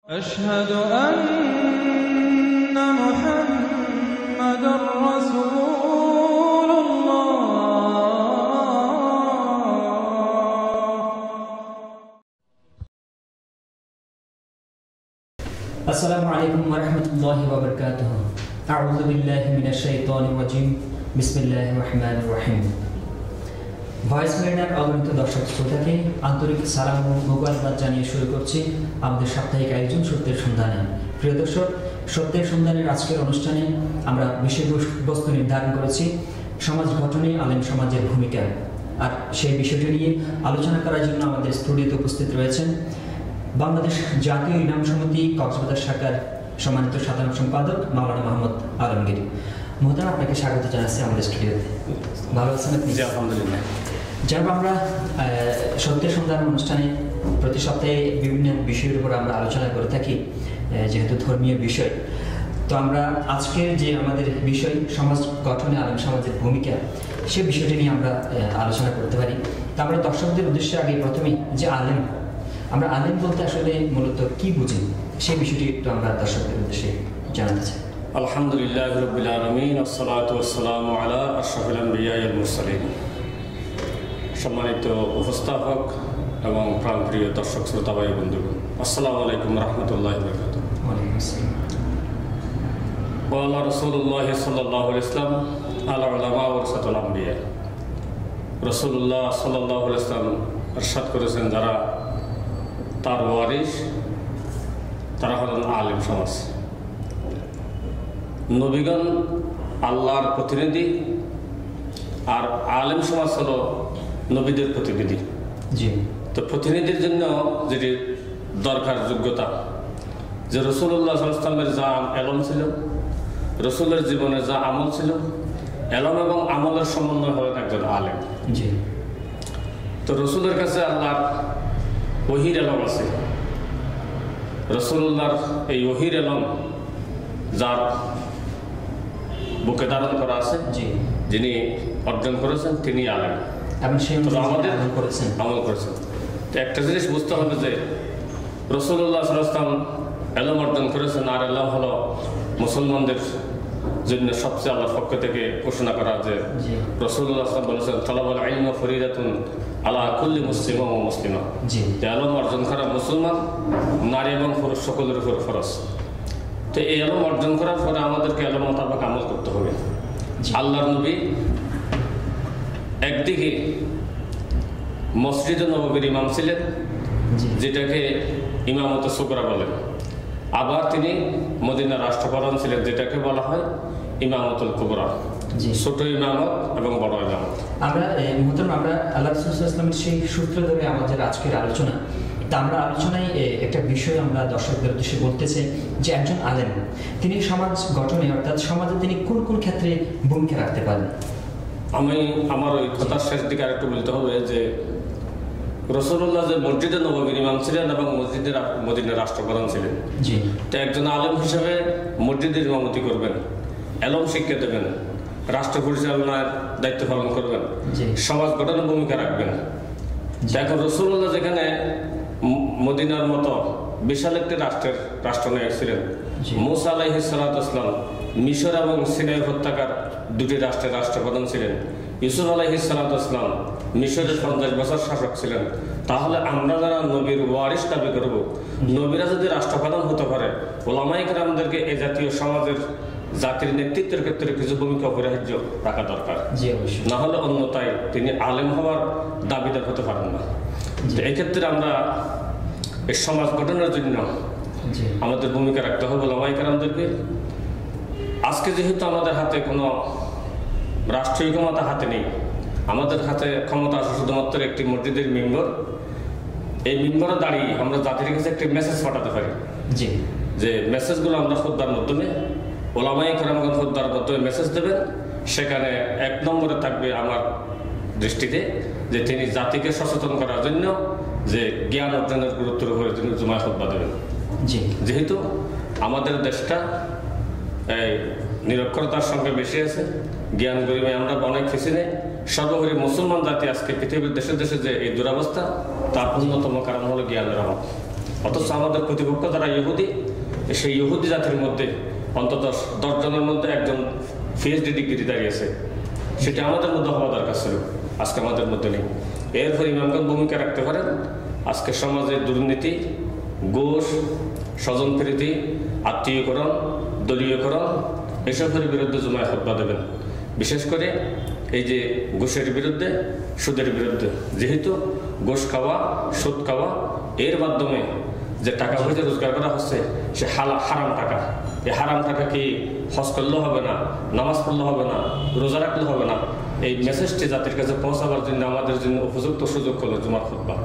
أشهد أن محمدًا رسول الله. السلام عليكم ورحمة الله وبركاته. أعوذ بالله من الشيطان الرجيم. بسم الله الرحمن الرحيم. Voice mariner অগণিত দর্শক শ্রোতাকে আন্তরিক সালাম ও মোবারকবাদ জানিয়ে শুরু করছি আমাদের সাপ্তাহিক আয়োজন সত্যের সন্ধানে। প্রিয় দর্শক, সত্যের সন্ধানের আজকের অনুষ্ঠানে আমরা বিষয়বস্তু নির্ধারণ করেছি সমাজ গঠনে আলেম সমাজের ভূমিকা। আর সেই বিষয়টি নিয়ে আলোচনা করার জন্য আমাদের স্টুডিওতে উপস্থিত রয়েছেন বাংলাদেশ জাতীয় ইমাম সমিতি কক্সবাজার শাখার সম্মানিত সাধারণ সম্পাদক মাওলানা মোহাম্মদ আলমগীর। মোহতারাম, আপনাকে স্বাগত জানাচ্ছি আমাদের স্টুডিওতে। ভালো আছেন আপনি? আলহামদুলিল্লাহ। যারা আমরা সত্যের সন্ধান অনুষ্ঠানে প্রতি সপ্তাহে বিভিন্ন বিষয়ের উপর আমরা আলোচনা করে থাকি, যেহেতু ধর্মীয় বিষয়, তো আমরা আজকের যে আমাদের বিষয় সমাজ গঠনে আলেম সমাজের ভূমিকা, সে বিষয়টি নিয়ে আমরা আলোচনা করতে পারি। তো আমরা দর্শকদের উদ্দেশ্যে আগে প্রথমেই যে আলেম, আমরা আলেম বলতে আসলে মূলত কি বুঝি সেই বিষয়টি একটু আমরা দর্শকদের উদ্দেশ্যে জানাতে চাই। আলহামদুলিল্লাহ রাব্বিল আলামিন, আসসালাতু ওয়াসসালামু আলা আশরাফিল আম্বিয়া ওয়াল মুরসালিন। সম্মানিত উপস্থাপক এবং প্রাণপ্রিয় দর্শক শ্রোতা ভাই বন্ধুগণ, আসসালামু আলাইকুম রাহমাতুল্লাহি ওয়া বারাকাতুহু। ওয়ালাইকুম আসসালাম। ওয়া রাসূলুল্লাহ সাল্লাল্লাহু আলাইহি ওয়াসাল্লাম আলা উলামা ওয়ারাসাতুল আম্বিয়া। রাসূলুল্লাহ সাল্লাল্লাহু আলাইহি ওয়াসাল্লাম ইরশাদ করেছেন, যারা তার ওয়ারিস তারা হলেন আলেম সমাজ। নবীগণ আল্লাহর প্রতিনিধি, আর আলেম সমাজ হলো নবীদের প্রতিনিধি। জি। তো প্রতিনিধির জন্য যেটি দরকার যোগ্যতা, যে রাসূলুল্লাহ সাল্লাল্লাহু আলাইহি ওয়াসাল্লামের যা এলম ছিল, রাসূলের জীবনে যা আমল ছিল, এলম এবং আমলের সমন্বয় হলেন একজন আলেম। জি। তো রাসূলের কাছে আল্লাহর ওহীর এলম আছে। রাসূলুল্লাহর এই ওহীর এলম যার বুকে ধারণ করা আছে, যিনি অর্জন করেছেন, তিনি আলেম এবং সেই আমাদের আমল করেছেন। তো একটা জিনিস বুঝতে হবে যে রাসূলুল্লাহ সাল্লাল্লাহু আলাইহি ওয়াসাল্লাম এলম অর্জন করেছেন, আর এলম হলো মুসলমানদের জন্য সবচেয়ে আল্লাহর পক্ষ থেকে ঘোষণা করা, যে রাসূলুল্লাহ সাল্লাল্লাহু আলাইহি ওয়াসাল্লাম বলেছেন, তালাবুল ইলমি ফরিদাতুন আলা কুল্লি মুসলিম ওয়া মুসলিমা। এলম অর্জন করা মুসলমান নারী এবং পুরুষ সকলের উপর ফরজ। তো এই এলম অর্জন করার পরে আমাদেরকে এলম মোতাবেক আমল করতে হবে। আল্লাহর নবী একদিকে মসজিদে নববীর ইমাম ছিলেন, যেটাকে ইমামতে সুগরা বলেন। আবার তিনি মদিনার রাষ্ট্রপ্রধান ছিলেন, যেটাকে বলা হয় ইমামতুল কুবরা, ছোট ইমামত এবং বড় ইমামত। আমরা আল্লাহ রাসূল সাল্লাল্লাহু আলাইহি ওয়াসাল্লামের সেই সূত্র ধরে আমাদের আজকের আলোচনা। তা আমরা আলোচনায় একটা বিষয় আমরা দর্শকদের উদ্দেশ্যে বলতে চাই যে একজন আলেম তিনি সমাজ গঠনে, অর্থাৎ সমাজে তিনি কোন কোন ক্ষেত্রে ভূমিকা রাখতে পারেন। আমি আমার ওই কথার শেষ দিকে আরেকটু বলতে হবে যে রাসূলুল্লাহ যে মসজিদে নববীর ইমাম ছিলেন এবং মদিনার রাষ্ট্রপ্রধান ছিলেন, তো একজন আলেম হিসেবে মসজিদের ইমামতি করবেন, এলম শিক্ষা দেবেন, রাষ্ট্র পরিচালনার দায়িত্ব পালন করবেন, সমাজ গঠনে ভূমিকা রাখবেন। এখন রাসূলুল্লাহ যেখানে মদিনার মতো বিশাল একটি রাষ্ট্রনায়ক ছিলেন, মূসা আলাইহিস সালাতু ওয়াস সালাম মিশর এবং সিনাই উপত্যকার দুটি রাষ্ট্রের রাষ্ট্রপ্রধান ছিলেন, ইউসুফ আলাইহিস সালাতু ওয়াস সালাম মিশরের 50 বছর শাসক ছিলেন। তাহলে আমরা যারা নবীর ওয়ারিস দাবি করব, নবীরা যদি রাষ্ট্রপ্রধান হতে পারে, ওলামায়ে কেরামদেরকে এই জাতীয় সমাজের জাতির নেতৃত্বের ক্ষেত্রে কিছু ভূমিকা অপরিহার্য রাখা দরকার। না হলে অন্যথায় তিনি আলেম হওয়ার দাবিদার হতে পারেন না। এক্ষেত্রে আমরা এই সমাজ গঠনের জন্য আমাদের ভূমিকা রাখতে হবে ওলামায়ে কেরামদেরকে। আজকে যেহেতু আমাদের হাতে কোনো রাষ্ট্রীয় ক্ষমতা হাতে নেই, আমাদের হাতে ক্ষমতা আছে শুধুমাত্র একটি মসজিদের মেম্বার। এই মেম্বারে দাঁড়িয়ে আমরা জাতির কাছে একটি মেসেজ পাঠাতে পারি, যে মেসেজগুলো আমরা খুতবার মাধ্যমে, ওলামায়ে কেরামগণ খুতবার মাধ্যমে মেসেজ দেবেন। সেখানে 1 নম্বরে থাকবে আমার দৃষ্টিতে যে তিনি জাতিকে সচেতন করার জন্য যে জ্ঞান অর্জনের গুরুত্বের উপরে তিনি জুমায় খুতবা দেবেন। যেহেতু আমাদের দেশটা এই নিরক্ষরতার সঙ্গে বেশি আছে, জ্ঞান গরিমায় আমরা অনেক পিছিয়ে নেই। সর্বোপরি মুসলমান জাতি আজকে পৃথিবীর দেশে দেশে যে এই দুরবস্থা, তার অন্যতম কারণ হলো জ্ঞানের অভাব। অথচ আমাদের প্রতিপক্ষ যারা ইহুদি, সেই ইহুদি জাতির মধ্যে অন্তত 10 জনের মধ্যে একজন PhD ডিগ্রি দাঁড়িয়েছে। সেটা আমাদের মধ্যে হওয়া দরকার ছিল, আজকে আমাদের মধ্যে নেই। এরপর ইমামগণ ভূমিকা রাখতে পারেন। আজকে সমাজে দুর্নীতি, ঘুষ, স্বজনপ্রীতি, আত্মীয়করণ, দলীয়করণ, এসবের বিরুদ্ধে জুমায় খুতবা দেবেন। বিশেষ করে এই যে ঘুষের বিরুদ্ধে, সুদের বিরুদ্ধে। যেহেতু ঘুষ খাওয়া, সুদ খাওয়া, এর মাধ্যমে যে টাকা পয়সা রোজগার করা হচ্ছে সে হারাম টাকা। এই হারাম টাকা কি হজ করলেও হবে না, নামাজ পড়লে হবে না, রোজা রাখলে হবে না। এই মেসেজটি জাতির কাছে পৌঁছাবার জন্য আমাদের জন্য উপযুক্ত সুযোগ হলো জুমার খুতবা।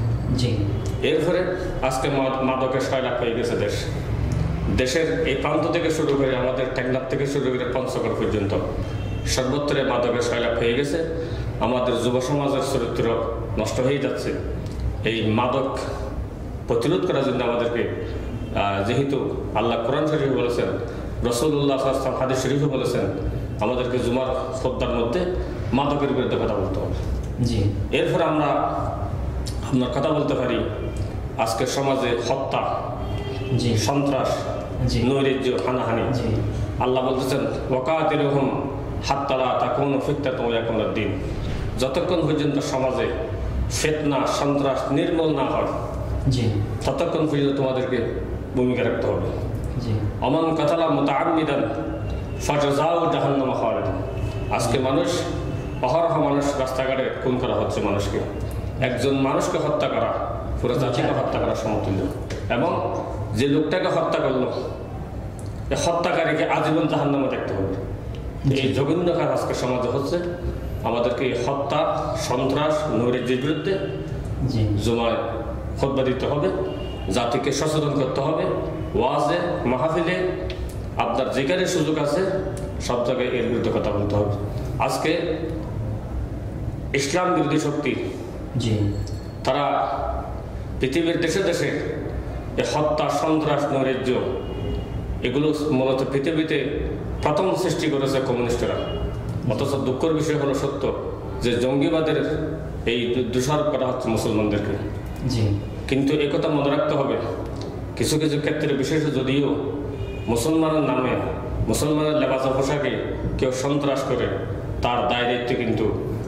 এরপরে আজকে মাদকের 6 লাখ হয়ে গেছে দেশের এই প্রান্ত থেকে শুরু করে আমাদের টেকনাফ থেকে শুরু করে পঞ্চগড় পর্যন্ত সর্বত্র মাদকের 6 লাখ হয়ে গেছে। আমাদের যুব সমাজের চরিত্র নষ্ট হয়ে যাচ্ছে। এই মাদক প্রতিরোধ করার জন্য আমাদেরকে, যেহেতু আল্লাহ কোরআন শরীফে বলেছেন, রাসূলুল্লাহ সাল্লাল্লাহু আলাইহি ওয়াসাল্লাম হাদিস শরীফে বলেছেন, আমাদেরকে জুমার খুতবার মধ্যে মাদকের বিরুদ্ধে কথা বলতে হবে। এরপর আমরা আপনার কথা বলতে পারি আজকের সমাজে হত্যা, সন্ত্রাস, নৈরাজ্য, হানাহানি। আল্লাহ বলতেছেন ওয়াকাতিলুহুম হাত্তা লা তাকুনু ফিতনাতুন ওয়া ইয়াকুনা দ্বীন। যতক্ষণ পর্যন্ত সমাজে ফিতনা, সন্ত্রাস নির্মূল না হয় ততক্ষণ পর্যন্ত তোমাদেরকে ভূমিকা রাখতে হবে। অমান কাতালা মুতাআম্মিদান ফাজাযাউ জাহান্নাম খালিদান। আজকে অহরহ মানুষ রাস্তাঘাটে খুন করা হচ্ছে মানুষকে। একজন মানুষকে হত্যা করা পুরো জাতিকে হত্যা করার সমতুল্য। এবং যে লোকটাকে হত্যা করলো, এই হত্যাকারীকে আজীবন জাহান্নামে দেখতে হবে। এই জঘন্য কাজ আজকে সমাজে হচ্ছে। আমাদেরকে হত্যা, সন্ত্রাস, নৈরাজ্যের বিরুদ্ধে জুমায় খুতবা দিতে হবে, জাতিকে সচেতন করতে হবে। ওয়াজে, মাহফিলে, আপনার যেখানে সুযোগ আছে সব জায়গায় এর বিরুদ্ধে কথা বলতে হবে। আজকে ইসলাম বিরোধী শক্তি তারা পৃথিবীর দেশে দেশে হত্যা, সন্ত্রাস, নৈরাজ্য এগুলো মূলত পৃথিবীতে প্রথম সৃষ্টি করেছে কমিউনিস্টরা। অথচ দুঃখের বিষয় হলো সত্য যে জঙ্গিবাদের এই দোষারোপ করা হচ্ছে মুসলমানদেরকে। কিন্তু একথা মনে রাখতে হবে, কিছু কিছু ক্ষেত্রে বিশেষ যদিও মুসলমানের নামে, মুসলমানের লেবাস পোশাকে কেউ সন্ত্রাস করে তার দায় দায়িত্ব কিন্তু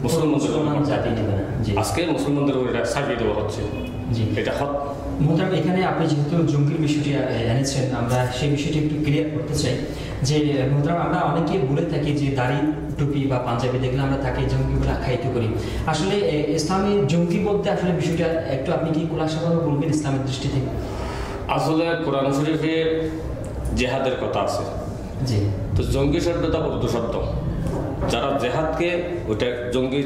আজকে মুসলমানদের উপর এটা চাপিয়ে দেওয়া হচ্ছে। এটা মোহতারাম, এখানে আপনি যেহেতু জঙ্গির বিষয়টি এনেছেন, আমরা সেই বিষয়টি একটু ক্লিয়ার করতে চাই যে মোহতারাম, আমরা অনেকে বলে থাকি যে দাড়ি, টুপি বা পাঞ্জাবি দেখলে আমরা তাকে জঙ্গি বলে আখ্যায়িত করি। আসলে ইসলামী জঙ্গি বলতে আসলে বিষয়টা একটু আপনি কি খোলাসাভাবে বলবেন ইসলামের দৃষ্টি থেকে? আসলে কোরআন শরীফে জেহাদের কথা আছে। তো জঙ্গি শব্দটা উর্দু শব্দ। যারা জেহাদকে ওটা জঙ্গি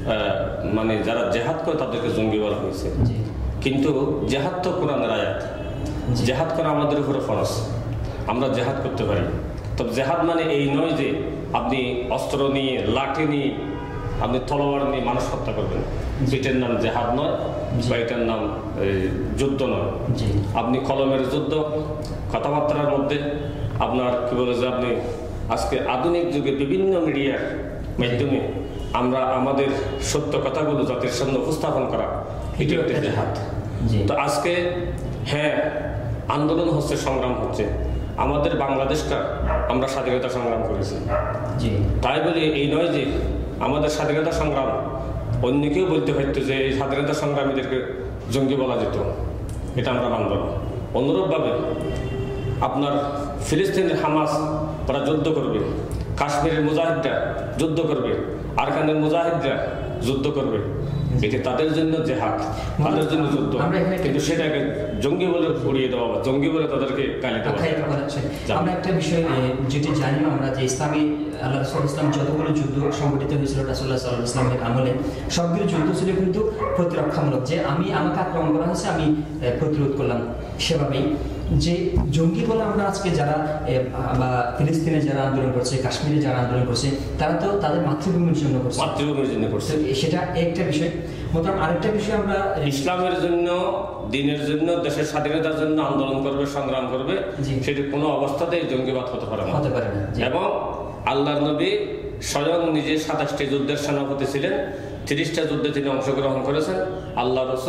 মানে যারা জেহাদ করে তাদেরকে জঙ্গি বলা হয়েছে। কিন্তু জেহাদ তো কোরআনের আয়াত। জেহাদ করা আমাদের উপরে ফরজ, আমরা জেহাদ করতে পারি। তবে জেহাদ মানে এই নয় যে আপনি অস্ত্র নিয়ে, লাঠি নিয়ে, আপনি তলোয়ার নিয়ে মানুষ হত্যা করবেন। এটার নাম জেহাদ নয়, বা এটার নাম যুদ্ধ নয়। আপনি কলমের যুদ্ধ, কথাবার্তার মধ্যে আপনার কি বলে যে আপনি আজকে আধুনিক যুগে বিভিন্ন মিডিয়ার মাধ্যমে আমরা আমাদের সত্য কথাগুলো জাতির সামনে উপস্থাপন করা, এটি একটা জেহাদ। তো আজকে হ্যাঁ আন্দোলন হচ্ছে, সংগ্রাম হচ্ছে। আমাদের বাংলাদেশটা আমরা স্বাধীনতা সংগ্রাম করেছি, তাই বলে এই নয় যে আমাদের স্বাধীনতা সংগ্রাম অন্য কেউ বলতে পারত যে এই স্বাধীনতা সংগ্রামীদেরকে জঙ্গি বলা যেত। এটা আমরা মানব না। অনুরূপভাবে আপনার ফিলিস্তিনের হামাস ওরা যুদ্ধ করবে, কাশ্মীরের মুজাহিদরা যুদ্ধ করবে, আরাকানের মুজাহিদরা যুদ্ধ করবে। এটি তাদের জন্য জেহাদ, তাদের জন্য যুদ্ধ। কিন্তু সেটাকে জঙ্গি বলে উড়িয়ে দেওয়া বা জঙ্গি বলে তাদেরকে গালি দেওয়া। আমরা একটা বিষয় যেটি জানি আমরা যে ইসলামী আল্লাহ রাসূল ইসলাম যতগুলো যুদ্ধ সংগঠিত হয়েছিল রাসূলুল্লাহ সাল্লাল্লাহু আলাইহি ওয়াসাল্লামের আমলে, সবগুলো যুদ্ধ ছিল কিন্তু প্রতিরক্ষামূলক, যে আমাকে আক্রমণ করা হয়েছে, আমি প্রতিরোধ করলাম। সেভাবেই যে জঙ্গি বলে আমরা আজকে যারা বা ফিলিস্তিনে যারা আন্দোলন করছে, কাশ্মীরে যারা আন্দোলন করছে, তারা তো তাদের মাতৃভূমির জন্য করছে। সেটা একটা বিষয়। মোটামুটি আরেকটা বিষয়, আমরা ইসলামের জন্য, দ্বীনের জন্য, দেশের স্বাধীনতার জন্য আন্দোলন করবে, সংগ্রাম করবে, সেটি কোনো অবস্থাতেই জঙ্গিবাদ হতে পারে না। এবং আল্লাহর নবী স্বয়ং নিজে 27টি যুদ্ধের সেনাপতি ছিলেন, 30টা যুদ্ধে তিনি অংশগ্রহণ করেছেন। আল্লাহ রাসূল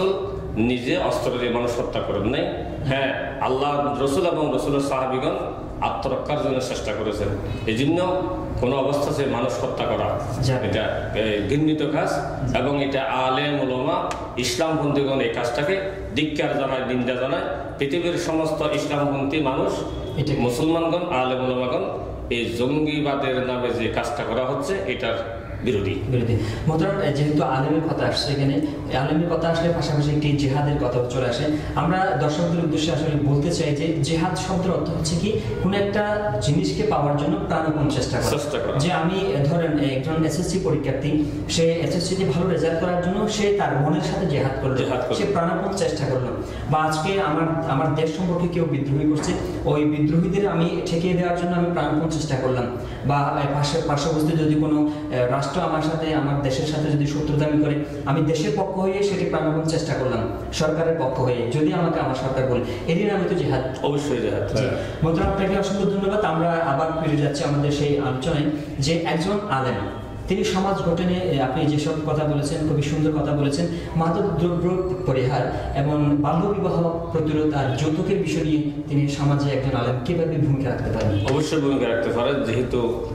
নিজে অস্ত্র দিয়ে মানুষ হত্যা করেন নাই। হ্যাঁ, আল্লাহ রসুল এবং রসুলের সাহাবিগণ আত্মরক্ষার জন্য চেষ্টা করেছেন। এই জন্য কোনো অবস্থাতে মানুষ হত্যা করা এটা ঘৃণিত কাজ, এবং এটা আলেম উলামা ইসলামপন্থীগণ এই কাজটাকে ধিক্কার জানায়, নিন্দা জানায়। পৃথিবীর সমস্ত ইসলামপন্থী মানুষ, মুসলমানগণ, আলেম উলামাগণ এই জঙ্গিবাদের নামে যে কাজটা করা হচ্ছে এটার বিরোধী। মোহতারাম, যেহেতু আলেমের কথা আসছে, এখানে আলেমের কথা আসলে পাশাপাশি একটি জিহাদের কথা চলে আসে। আমরা দর্শকদের উদ্দেশ্যে আসলে বলতে চাই যে জিহাদ শব্দের অর্থ হচ্ছে কি, কোনো একটা জিনিসকে পাওয়ার জন্য প্রাণপণ চেষ্টা করা। যে আমি ধরেন একজন এসএসসি পরীক্ষার্থী, সে এসএসসিতে ভালো রেজাল্ট করার জন্য সে তার মনের সাথে জিহাদ করলো, সে প্রাণপণ চেষ্টা করলো। বা আজকে আমার দেশ সম্পর্কে কেউ বিদ্রোহী করছে, ওই বিদ্রোহীদের আমি ঠেকিয়ে দেওয়ার জন্য আমি প্রাণপণ চেষ্টা করলাম। বা পার্শ্ববর্তী যদি কোনো রাষ্ট্র আমার সাথে, আমার দেশের সাথে যদি শত্রুতামি করে, আমি দেশের পক্ষ হয়ে সেটি প্রাণপণ চেষ্টা করলাম, সরকারের পক্ষ হয়ে, যদি আমাকে আমার সরকার বলে, এরই নামে তো জিহাদ। অবশ্যই জিহাদ। মোহতারাম, আপনাকে অসংখ্য ধন্যবাদ। আমরা আবার ফিরে যাচ্ছি আমাদের সেই আলোচনায়, যে একজন আলেম তিনি সমাজ গঠনে, আপনি যেসব কথা বলেছেন, খুবই সুন্দর কথা বলেছেন, মাদক দ্রব্য পরিহার এবং বাল্যবিবাহ প্রতিরোধ আর যৌতুকের বিষয় নিয়ে তিনি সমাজে একজন আলেম কিভাবে ভূমিকা রাখতে পারেন? অবশ্যই ভূমিকা রাখতে পারেন, যেহেতু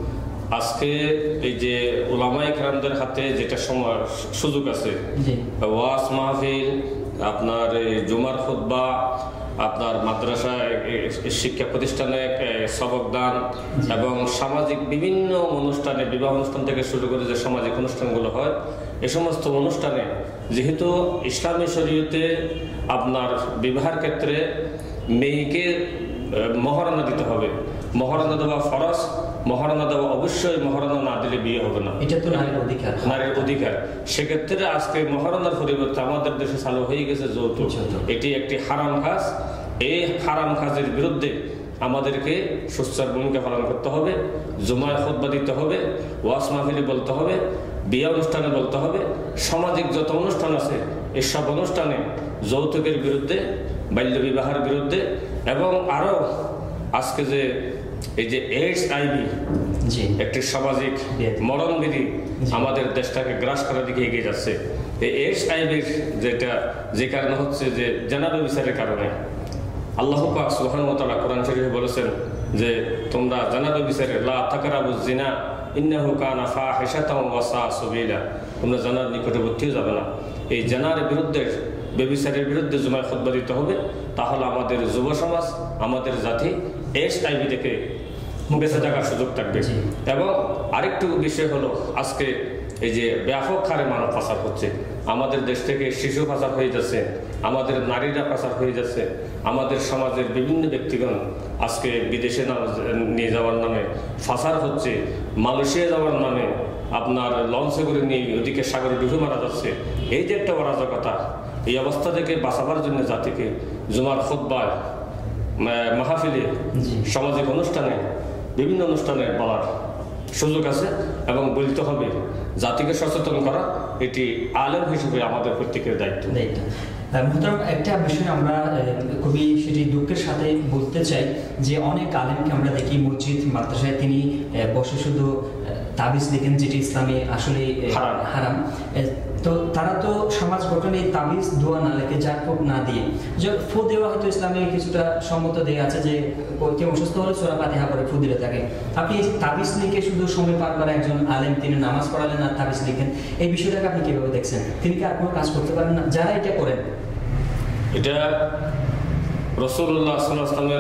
আজকে এই যে উলামায়ে কেরামদের হাতে যেটা সময় সুযোগ আছে, ওয়াজ মাহফিল, আপনার জুমার খুতবা, আপনার মাদ্রাসায় শিক্ষা প্রতিষ্ঠানে সবক দান এবং সামাজিক বিভিন্ন অনুষ্ঠানে, বিবাহ অনুষ্ঠান থেকে শুরু করে যে সামাজিক অনুষ্ঠানগুলো হয়, এ সমস্ত অনুষ্ঠানে যেহেতু ইসলামী শরীয়তে আপনার বিবাহের ক্ষেত্রে মেয়েকে মহারণা দিতে হবে, মহারণা দেওয়া ফরজ, মহারণা দেওয়া অবশ্যই, মহারণা না দিলে বিয়ে হবে না, এটা তো নারীর অধিকার, নারীর অধিকার। সেক্ষেত্রে আজকে মহারণার পরিবর্তে আমাদের দেশে চালু হয়ে গেছে যৌতুক। এটি একটি হারাম কাজ। এই হারাম কাজের বিরুদ্ধে আমাদেরকে সোচ্চার ভূমিকা পালন করতে হবে, জুমায় খুতবা দিতে হবে, ওয়াজ মাহফিলে বলতে হবে, বিয়ে অনুষ্ঠানে বলতে হবে, সামাজিক যত অনুষ্ঠান আছে এসব অনুষ্ঠানে যৌতুকের বিরুদ্ধে, বাল্যবিবাহের বিরুদ্ধে, এবং আরও আজকে যে এই যে HIV একটি সামাজিক মরণবিধি আমাদের দেশটাকে গ্রাস করার দিকে এগিয়ে যাচ্ছে। এই HIV যেটা যে কারণে হচ্ছে যে জানাবে বিচারের কারণে। আল্লাহ পাক সুবহানাহু ওয়া তাআলা কোরআন শরীফে বলেছেন যে তোমরা জানাবে বিচারে লা তাকরাবুজ জিনা ইন্নাহু কানা ফাহিশাতাও ওয়া সাআ সাবিলা, তোমরা জানার নিকটবর্তীও যাবে না। এই জানার বিরুদ্ধে, বেবিচারের বিরুদ্ধে জুমায় খুতবা দিতে হবে, তাহলে আমাদের যুব সমাজ, আমাদের জাতি HIV থেকে বেঁচে থাকার সুযোগ থাকবে। এবং আরেকটু বিষয় হলো, আজকে এই যে ব্যাপক হারে মানব পাচার হচ্ছে, আমাদের দেশ থেকে শিশু পাচার হয়ে যাচ্ছে, আমাদের নারীরা পাচার হয়ে যাচ্ছে, আমাদের সমাজের বিভিন্ন ব্যক্তিগণ আজকে বিদেশে নিয়ে যাওয়ার নামে পাচার হচ্ছে, মালয়েশিয়া যাওয়ার নামে আপনার লঞ্চে করে নিয়ে ওদিকে সাগরে ডুবে মারা যাচ্ছে। এই যে একটা অরাজকতা, এই অবস্থা থেকে বাঁচাবার জন্য জাতিকে জুমার খুতবায়, মাহফিলে, সামাজিক অনুষ্ঠানে, বিভিন্ন অনুষ্ঠানে বলার সুযোগ আছে এবং বলতে হবে। জাতিকে সচেতন করা এটি আলেম হিসেবে আমাদের প্রত্যেকের দায়িত্ব। মোহতারাম, একটা বিষয় আমরা খুবই সেটি দুঃখের সাথে বলতে চাই যে অনেক আলেমকে আমরা দেখি মসজিদ মাদ্রাসায় তিনি বসে শুধু তাবিজ লিখেন, যেটি ইসলামে আসলে হারাম। তো তারা তো সমাজ গঠনে তাবিজ দোয়া না লেখে, যার ফোক না দিয়ে, যে ফু দেওয়া হয়তো ইসলামে কিছুটা সম্মত দেওয়া আছে যে কেউ অসুস্থ হলে সূরা ফাতিহা পড়ে ফু দিলে থাকে। আপনি তাবিজ লিখে শুধু সময় পার করা একজন আলেম, তিনি নামাজ পড়ালেন আর তাবিজ লিখেন, এই বিষয়টাকে আপনি কিভাবে দেখছেন? তিনি কি আর কোনো কাজ করতে পারেন না? যারা এটা করেন, এটা রাসূলুল্লাহ সাল্লাল্লাহু আলাইহি ওয়াসাল্লামের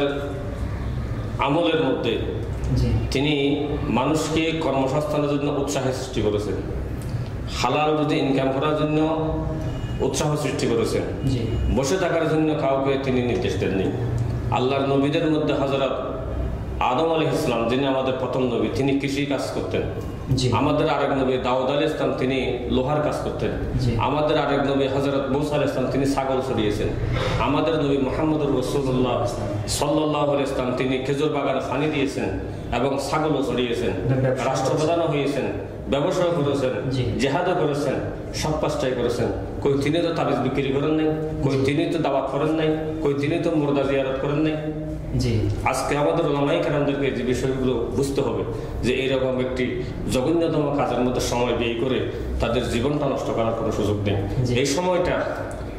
আমলের মধ্যে তিনি মানুষকে কর্মসংস্থানের জন্য উৎসাহ সৃষ্টি করেছেন, হালাল রুজি ইনকাম করার জন্য উৎসাহ সৃষ্টি করেছেন, বসে থাকার জন্য কাউকে তিনি নির্দেশ দেননি। আল্লাহর নবীদের মধ্যে হযরত আদম আলাইহিস সালাম, যিনি আমাদের প্রথম নবী, তিনি কৃষি কাজ করতেন। আমাদের আরেক নবী দাউদ আলাইহিস সালাম, তিনি লোহার কাজ করতেন। আমাদের আরেক নবী হযরত মূসা আলাইহিস সালাম, তিনি ছাগল চড়িয়েছেন। আমাদের নবী মুহাম্মদুর রাসূলুল্লাহ সাল্লাল্লাহু আলাইহি ওয়াসাল্লাম, তিনি খেজুর বাগানে পানি দিয়েছেন এবং ছাগলও চড়িয়েছেন, রাষ্ট্রপ্রধানও হয়েছেন, ব্যবসাও করেছেন, জিহাদও করেছেন, সব কাজটাই করেছেন। কই তিনি তো তাবিজ বিক্রি করেন নাই, কই তিনি তো দাওয়াত করেন নাই, কই তিনি তো মুর্দা জিয়ারত করেন নাই। আজকে আমাদের উলামায়ে কেরামদেরকে যে বিষয়গুলো বুঝতে হবে যে এইরকম একটি জঘন্যতম কাজের মধ্যে সময় ব্যয় করে তাদের জীবনটা নষ্ট করার কোনো সুযোগ নেই। এই সময়টা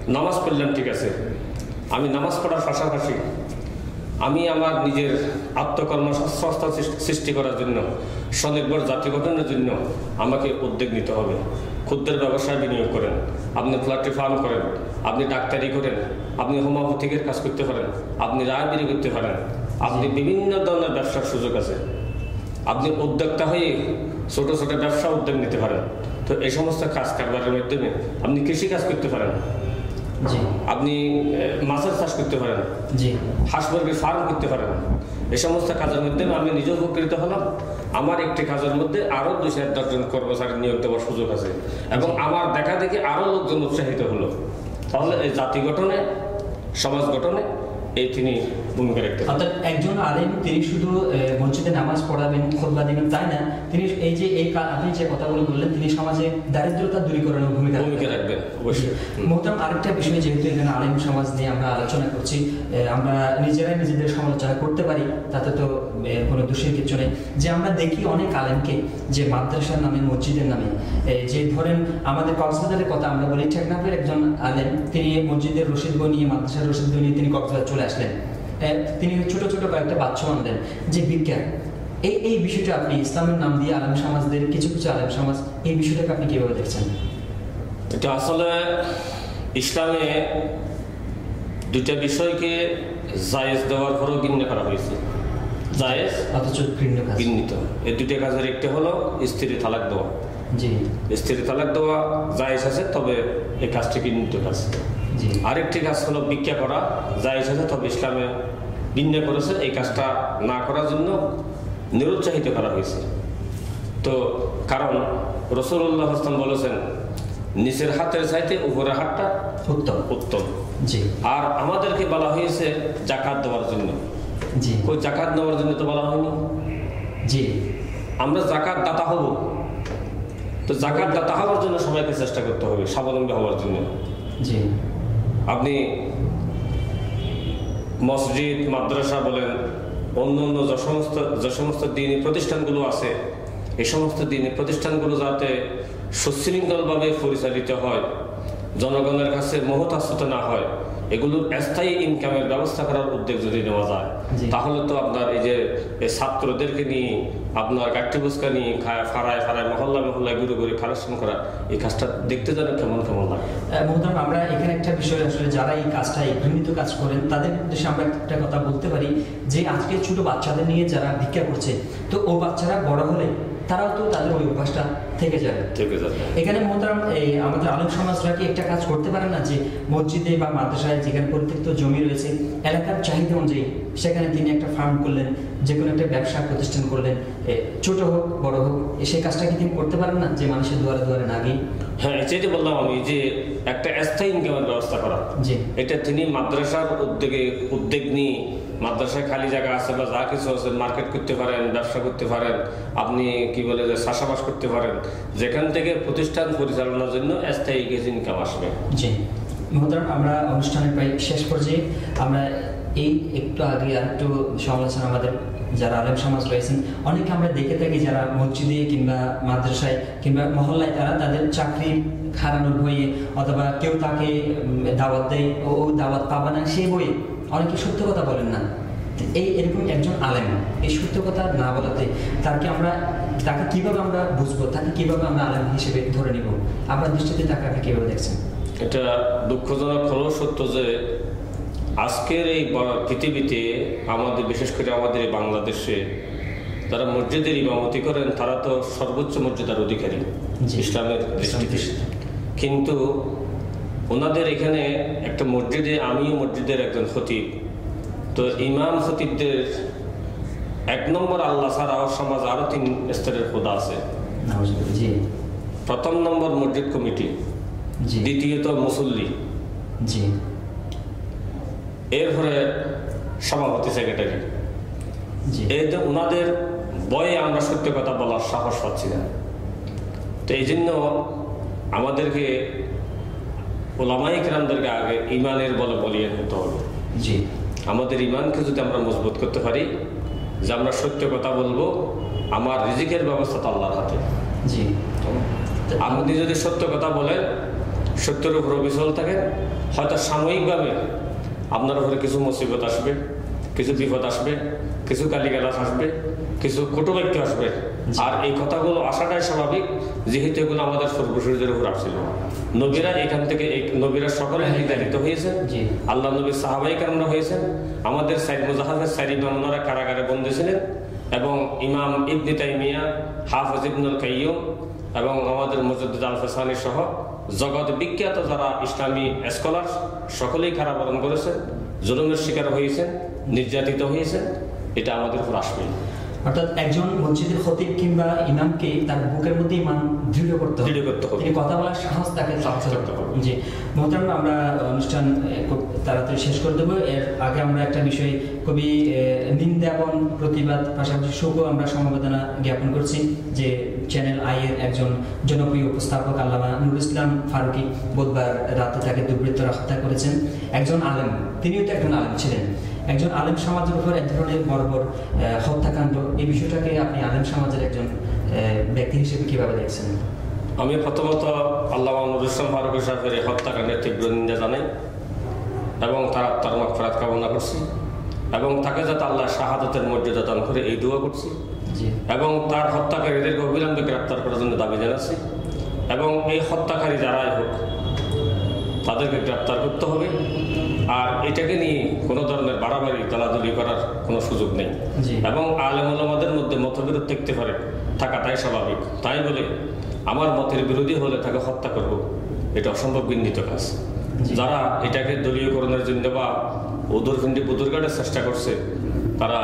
নামাজ পড়লাম, ঠিক আছে, আমি নামাজ পড়ার পাশাপাশি আমি আমার নিজের আত্মকর্মসংস্থান সৃষ্টি করার জন্য, স্বনির্ভর জাতি গঠনের জন্য আমাকে উদ্যোগ নিতে হবে। ক্ষুদ্রের ব্যবসায় বিনিয়োগ করেন, আপনি পোল্ট্রি ফার্ম করেন, আপনি ডাক্তারি করেন, আপনি হোমিওপ্যাথিকের কাজ করতে পারেন, আপনি রায়বিরি করতে পারেন, আপনি বিভিন্ন ধরনের ব্যবসার সুযোগ আছে। আপনি উদ্যোক্তা হয়ে ছোট ছোট ব্যবসা উদ্যোগ নিতে পারেন। তো এই সমস্ত কাজ কারবারের মাধ্যমে আপনি কৃষিকাজ করতে পারেন, আপনি মাছের চাষ করতে পারেন, হাঁস মুরগির ফার্ম করতে পারেন। এই সমস্ত কাজের মাধ্যমে আমি নিজে উপকৃত হলাম। আমার একটি কাজের মধ্যে আরো 2-10 জন কর্মচারী নিয়োগ দেওয়ার সুযোগ আছে এবং আমার দেখা দেখি আরো লোকজন উৎসাহিত হলো। তাহলে এই জাতি গঠনে, সমাজ গঠনে এই তিনি ভূমিকা রাখতে। অর্থাৎ একজন আলেম তিনি শুধু মসজিদে নামাজ পড়াবেন, খুতবা দিবেন তাই না, তিনি এই যে আপনি যে কথাগুলো বললেন, তিনি সমাজে দারিদ্রতা দূরীকরণের ভূমিকা রাখবেন। অবশ্যই মোহতারাম, আরেকটা বিষয়, যেহেতু এখানে আলেম সমাজ নিয়ে আমরা আলোচনা করছি, আমরা নিজেরাই নিজেদের সমালোচনা করতে পারি, তাতে তো কোনো দোষের কিছু নেই। যে আমরা দেখি অনেক আলেমকে যে মাদ্রাসার নামে, মসজিদের নামে, যে ধরেন আমাদের কক্সবাজারের কথা আমরা বলি, টেকনাফের একজন আলেম তিনি মসজিদের রশিদ বই নিয়ে, মাদ্রাসার রশিদ বই নিয়ে তিনি কক্সবাজার চলে আসলেন। তিনি ছোট ছোট কয়েকটা বাচ্চা আনলেন যে বিজ্ঞান, এই বিষয়টা আপনি ইসলামের নাম দিয়ে আলেম সমাজদের, কিছু কিছু আলেম সমাজ, এই বিষয়টাকে আপনি কিভাবে দেখছেন? এটা আসলে ইসলামে দুইটা বিষয়কে জায়েজ দেওয়ার পরও ঘৃণা করা হয়েছে। জায়েজ অথচ ঘৃণিত। এই দুইটা কাজের একটা হলো স্ত্রী তালাক দেওয়া। স্ত্রী তালাক দেওয়া জায়েজ আছে, তবে এই কাজটি ঘৃণিত কাজ। আরেকটি কাজ হলো ভিক্ষা করা, জায়েজ আছে, তবে ইসলামে ঘৃণা করেছে। এই কাজটা না করার জন্য নিরুৎসাহিত করা হয়েছে। তো কারণ রাসূলুল্লাহ সাল্লাল্লাহু আলাইহি ওয়াসাল্লাম বলেছেন, নিচের হাতের চাইতে উপরের হাতটা উত্তম। আর আমাদেরকে বলা হয়েছে যাকাত দেওয়ার জন্য। ওই যাকাত দেওয়ার জন্য তো বলা হয়নি। আমরা যাকাত দাতা হব, তো যাকাত দাতা হওয়ার জন্য সবাইকে চেষ্টা করতে হবে, স্বাবলম্বী হওয়ার জন্য। আপনি মসজিদ, মাদ্রাসা বলেন, অন্য অন্য যে সমস্ত দ্বীনি প্রতিষ্ঠানগুলো আছে, এই সমস্ত দ্বীনি প্রতিষ্ঠানগুলো যাতে সুশৃঙ্খলভাবে পরিচালিত হয়, জনগণের কাছে মহতাস্ত না হয়, এগুলোর স্থায়ী ইনকামের ব্যবস্থা করার উদ্যোগ যদি নেওয়া যায়, তাহলে তো আপনার এই যে ছাত্রদেরকে নিয়ে, আপনার গাঠি বুসকা নিয়ে ফাড়ায় মহল্লায় ঘুরে ঘুরে কালেকশন করা, এই কাজটা দেখতে যেন কেমন লাগে। মোহতারাম, আমরা এখানে একটা বিষয়, আসলে যারা এই কাজটা, এই ঘৃণিত কাজ করেন, তাদের উদ্দেশ্যে আমরা একটা কথা বলতে পারি যে আজকে ছোট বাচ্চাদের নিয়ে যারা ভিক্ষা করছে, তো ও বাচ্চারা বড় হলে তারাও তো তাদের ওই অভ্যাসটা থেকে যাবে। এখানে মোহতারাম, এই আমাদের আলেম সমাজরা কি একটা কাজ করতে পারে না, যে মসজিদে বা মাদ্রাসায় যেখানে পরিত্যক্ত জমি রয়েছে, এলাকার চাহিদা অনুযায়ী সেখানে তিনি একটা ফার্ম করলেন, যে কোনো একটা ব্যবসা প্রতিষ্ঠান করলেন, ছোট হোক বড় হোক, সেই কাজটা কি তিনি করতে পারেন না, যে মানুষের দুয়ারে দুয়ারে না গিয়ে? হ্যাঁ, যেটা বললাম আমি, যে একটা স্থায়ী ইনকামের ব্যবস্থা করা, এটা তিনি মাদ্রাসার উদ্যোগ নিয়ে, মাদ্রাসায় খালি জায়গা আছে বা যা কিছু আছে, মার্কেট করতে পারেন, ব্যবসা করতে পারেন, আপনি কি বলে যে চাষাবাস করতে পারেন, যেখান থেকে প্রতিষ্ঠান পরিচালনার জন্য স্থায়ী কিছু ইনকাম আসবে। জি মোহতারাম, আমরা অনুষ্ঠানের প্রায় শেষ পর্যায়ে, আমরা এই একটু আগে আরেকটু সমালোচনা, আমাদের যারা আলেম সমাজ রয়েছেন, অনেকে আমরা দেখে থাকি যারা মসজিদে কিংবা মাদ্রাসায় কিংবা মহল্লায়, তারা তাদের চাকরি হারানোর ভয়ে, অথবা কেউ তাকে দাওয়াত দেয়, ও দাওয়াত পাবে না সেই বইয়ে অনেকে সত্য কথা বলেন না। এরকম একজন আলেম এই সত্য কথা না বলাতে তাকে কিভাবে আমরা বুঝবো, তাকে কিভাবে আমরা আলেম হিসেবে ধরে নিব? আপনার দৃষ্টিতে তাকে আপনি কিভাবে দেখছেন? এটা দুঃখজনক হলেও সত্য যে আজকের এই পৃথিবীতে, আমাদের বিশেষ করে আমাদের এই বাংলাদেশে যারা মসজিদের ইমামতি করেন, তারা তো সর্বোচ্চ মর্যাদার অধিকারী ইসলামের দৃষ্টিতে। কিন্তু ওনাদের এখানে একটা মসজিদে, আমিও মসজিদের একজন খতিব, তো ইমাম খতিবদের 1 নম্বর আল্লাহ ছাড়াও সমাজ আরো 3 স্তরের খোদা আছে। প্রথম নম্বর মসজিদ কমিটি, দ্বিতীয়ত মুসল্লি, এরপরে সভাপতি, সেক্রেটারি। এই যে ওনাদের বয়ে আমরা সত্য কথা বলার সাহস পাচ্ছি না। তো এই জন্য আমাদেরকে, ওলামায়ে কেরামদেরকে আগে ইমানের বলে বলিয়ে নিতে হবে। আমাদের ইমানকে যদি আমরা মজবুত করতে পারি, যে আমরা সত্য কথা বলবো, আমার রিজিকের ব্যবস্থা তো আল্লাহর হাতে। আপনি যদি সত্য কথা বলেন, সত্যের উপর অবিচল থাকেন, হয়তো সাময়িকভাবে আপনার উপরে কিছু মুসিবত আসবে, কিছু বিপদ আসবে, কিছু গালিগালাজ আসবে, কিছু কটুবাক্য আসবে। আর এই কথাগুলো আসাটাই স্বাভাবিক, যেহেতু এগুলো আমাদের পূর্বপুরুষদের উপর আসছিল। নবীরা এখান থেকে নবীরা সকলে নির্ধারিত হয়েছেন, আল্লাহ নবীর সাহাবাই কেরামরা হয়েছেন। আমাদের সাইদ মুজাহাদের সাইদ ইমামরা কারাগারে বন্দী ছিলেন, এবং ইমাম ইবনে তাইমিয়া, হাফেজ ইবনুল কাইয়্যুম এবং আমাদের মুজাদ্দিদ আল-ফাসানি সহ জগৎ বিখ্যাত যারা ইসলামী স্কলার সকলেই কারাবরণ করেছেন, জুলুমের শিকার হয়েছেন, নির্যাতিত হয়েছেন। এটা আমাদের উপর আসবে। অর্থাৎ একজন মসজিদের খতিব কিংবা ইমামকে তার বুকের মধ্যে ইমান দৃঢ় করতে হবে, তিনি কথা বলার সাহস তাকে থাকতে হবে। জি মোহতারাম, আমরা অনুষ্ঠান খুব তাড়াতাড়ি শেষ করে দেবো। এর আগে আমরা একটা বিষয় খুবই নিন্দা এবং প্রতিবাদ পাশাপাশি শোকও আমরা সমবেদনা জ্ঞাপন করছি যে চ্যানেল আই এর একজন জনপ্রিয় উপস্থাপক আল্লামা নুরুল ইসলাম ফারুকী বুধবার রাতে তাকে দুর্বৃত্তরা হত্যা করেছেন। একজন আলেম, তিনিও তো একজন আলেম ছিলেন। একজন আলেম সমাজের উপর এক ধরনের বর্বর হত্যাকাণ্ড, এই বিষয়টাকে আপনি আলেম সমাজের একজন ব্যক্তি হিসেবে কিভাবে দেখছেন? আমি প্রথমত আল্লামা নুরুল ইসলাম ফারুকী সাহেবের এই হত্যাকাণ্ডের তীব্র নিন্দা জানাই এবং তার মাগফিরাত কামনা করছি, এবং তাকে যাতে আল্লাহ শাহাদাতের মর্যাদা দান করে এই দোয়া করছি, এবং তার হত্যাকারীদেরকে অবিলম্বে গ্রেপ্তার করার জন্য দাবি জানাচ্ছি। এবং এই হত্যাকারী যারাই হোক তাদেরকে গ্রেপ্তার করতে হবে। আর এটাকে নিয়ে কোনো ধরনের বাড়াবাড়ি দলাদলি করার কোনো সুযোগ নেই। এবং আলেম ওলামাদের মধ্যে মতবিরোধ থাকতে পারে, থাকাটাই স্বাভাবিক। তাই বলে আমার মতের বিরোধী হলে তাকে হত্যা করব, এটা অসম্ভব ঘৃণিত কাজ। যারা এটাকে দলীয়করণের জন্য বা উদরপিণ্ডি পুতুরঘাটের চেষ্টা করছে, তারা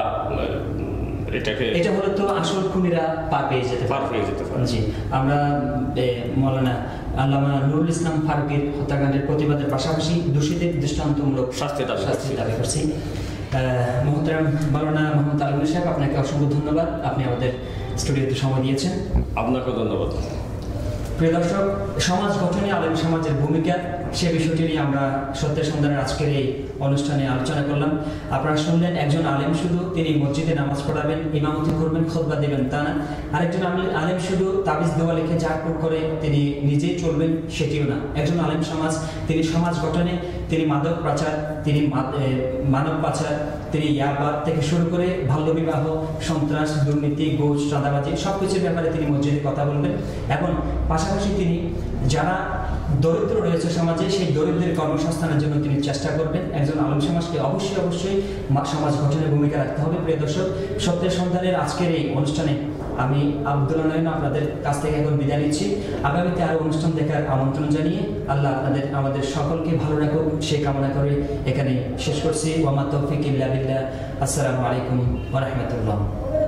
এটা হলে তো আসল খুনিরা পার পেয়ে যেতে পারে। জি, আমরা মাওলানা আল্লামা নুরুল ইসলাম ফারুকীর হত্যাকাণ্ডের প্রতিবাদের পাশাপাশি দোষীদের দৃষ্টান্তমূলক শাস্তি দাবি করছি। মোহতারাম মাওলানা মোহাম্মদ আলমগীর সাহেব, আপনাকে অসংখ্য ধন্যবাদ, আপনি আমাদের স্টুডিওতে সময় দিয়েছেন। আপনাকে ধন্যবাদ। প্রিয় দর্শক, সমাজ গঠনে আলেম সমাজের ভূমিকা, সে বিষয়টি নিয়ে আমরা সত্যের সন্ধানের আজকের এই অনুষ্ঠানে আলোচনা করলাম। আপনারা শুনলেন একজন আলেম শুধু তিনি মসজিদে নামাজ পড়াবেন, ইমামতি করবেন, খুতবা দেবেন তা না। আরেকজন আলেম শুধু তাবিজ দেওয়া লিখে ঝাড়ফুঁক করে তিনি নিজেই চলবেন সেটিও না। একজন আলেম সমাজ, তিনি সমাজ গঠনে, তিনি মাদক পাচার, তিনি মানব পাচার, তিনি ইয়াবা থেকে শুরু করে বাল্যবিবাহ, সন্ত্রাস, দুর্নীতি, ঘুষ, চাঁদাবাজি সবকিছুর ব্যাপারে তিনি মসজিদে কথা বলবেন। এবং পাশাপাশি তিনি যারা দরিদ্র রয়েছে সমাজে, সেই দরিদ্রের কর্মসংস্থানের জন্য তিনি চেষ্টা করবেন। একজন আলেম সমাজকে অবশ্যই সমাজ গঠনের ভূমিকা রাখতে হবে। প্রিয় দর্শক, সত্যের সন্ধানের আজকের এই অনুষ্ঠানে আমি আব্দুল্লাহ নয়ন আপনাদের কাছ থেকে এখন বিদায় নিচ্ছি। আগামীতে আরো অনুষ্ঠান দেখার আমন্ত্রণ জানিয়ে আল্লাহ আমাদের সকলকে ভালো রাখুক সে কামনা করে এখানে শেষ করছি। ওয়া মা তাওফীক ইল্লা বিল্লাহ। আসসালামু আলাইকুম ওয়া রাহমাতুল্লাহ।